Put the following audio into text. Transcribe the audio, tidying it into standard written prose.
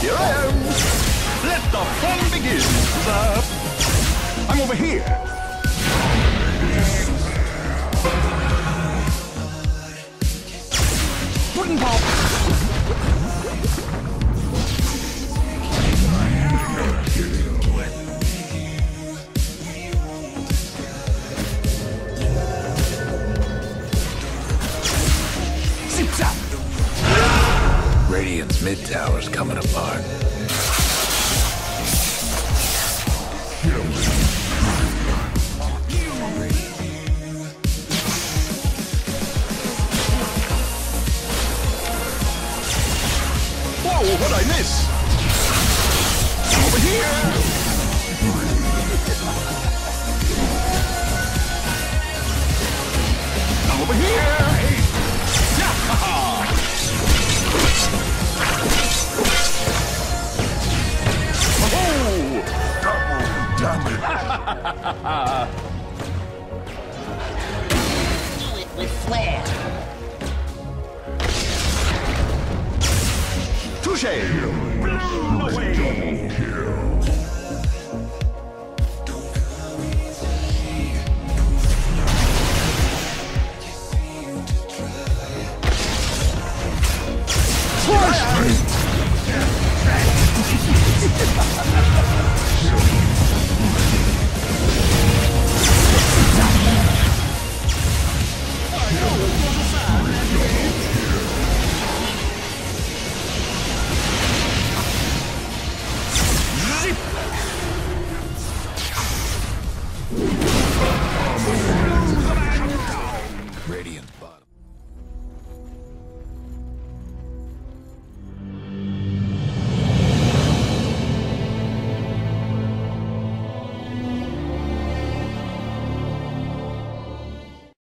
Here I am. Let the fun begin. I'm over here. Pudding pop. Zip zap. Radiant's mid tower's coming apart. Whoa, what'd I miss? Over here! Over here! Yeah! Oh! Double damage! Do it with flair. Touché! Blown away!